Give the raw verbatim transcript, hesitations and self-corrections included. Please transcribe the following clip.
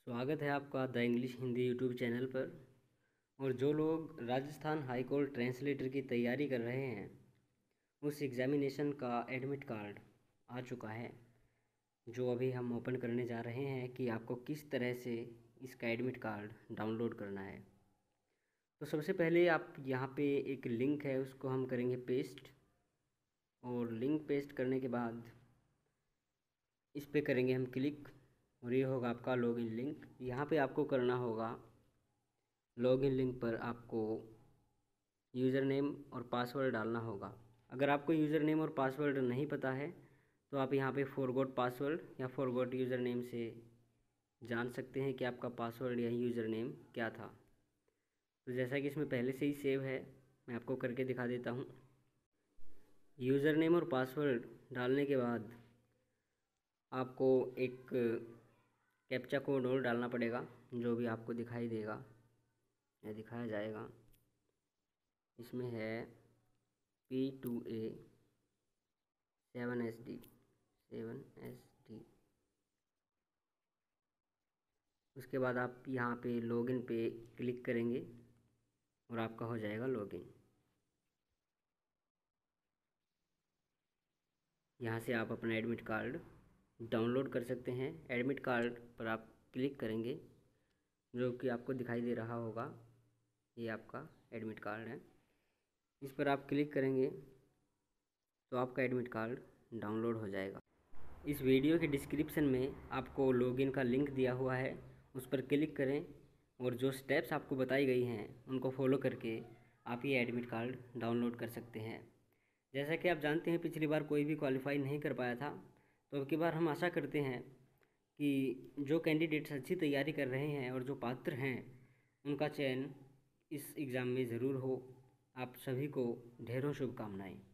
स्वागत है आपका the English Hindi YouTube channel पर। और जो लोग राजस्थान हाई कोर्ट ट्रांसलेटर की तैयारी कर रहे हैं उस एग्ज़ामिनेशन का एडमिट कार्ड आ चुका है, जो अभी हम ओपन करने जा रहे हैं कि आपको किस तरह से इसका एडमिट कार्ड डाउनलोड करना है। तो सबसे पहले आप यहाँ पे एक लिंक है उसको हम करेंगे पेस्ट, और लिंक पेस्ट करने के बाद इस पे करेंगे हम क्लिक और ये होगा आपका लॉगिन लिंक। यहाँ पे आपको करना होगा, लॉगिन लिंक पर आपको यूज़र नेम और पासवर्ड डालना होगा। अगर आपको यूज़र नेम और पासवर्ड नहीं पता है तो आप यहाँ पे फॉरगॉट पासवर्ड या फॉरगॉट यूज़र नेम से जान सकते हैं कि आपका पासवर्ड या यूज़र नेम क्या था। तो जैसा कि इसमें पहले से ही सेव है, मैं आपको करके दिखा देता हूँ। यूज़र नेम और पासवर्ड डालने के बाद आपको एक कैप्चा कोड और डालना पड़ेगा, जो भी आपको दिखाई देगा या दिखाया जाएगा। इसमें है P two A seven S D seven S D. उसके बाद आप यहाँ पे लॉगिन पे क्लिक करेंगे और आपका हो जाएगा लॉगिन। यहाँ से आप अपना एडमिट कार्ड डाउनलोड कर सकते हैं। एडमिट कार्ड पर आप क्लिक करेंगे, जो कि आपको दिखाई दे रहा होगा, ये आपका एडमिट कार्ड है। इस पर आप क्लिक करेंगे तो आपका एडमिट कार्ड डाउनलोड हो जाएगा। इस वीडियो के डिस्क्रिप्शन में आपको लॉगिन का लिंक दिया हुआ है, उस पर क्लिक करें और जो स्टेप्स आपको बताई गई हैं उनको फॉलो करके आप ये एडमिट कार्ड डाउनलोड कर सकते हैं। जैसा कि आप जानते हैं पिछली बार कोई भी क्वालिफाई नहीं कर पाया था, तो अब की बार हम आशा करते हैं कि जो कैंडिडेट्स अच्छी तैयारी कर रहे हैं और जो पात्र हैं उनका चयन इस एग्ज़ाम में ज़रूर हो। आप सभी को ढेरों शुभकामनाएं।